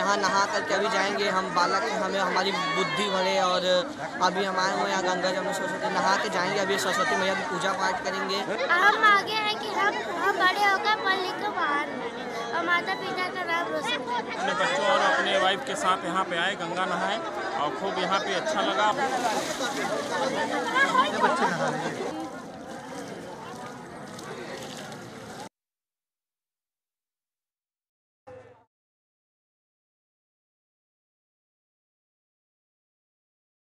यहाँ नहा करके अभी जाएंगे हम, बालक हमें हमारी बुद्धि बढ़े, और अभी हम आए हुए यहाँ गंगा जमुना सरस्वती नहा के जाएंगे। अभी सरस्वती मैया की पूजा पाठ करेंगे। हम आगे हैं कि हम बड़े होकर पढ़ लिख कर बाहर निकलें और माता पिता का नाम रोशन करें। अपने बच्चों और अपने वाइफ के साथ यहाँ पे आए, गंगा नहाए और खूब यहाँ पे अच्छा लगा। बच्चे नहा रहे हैं।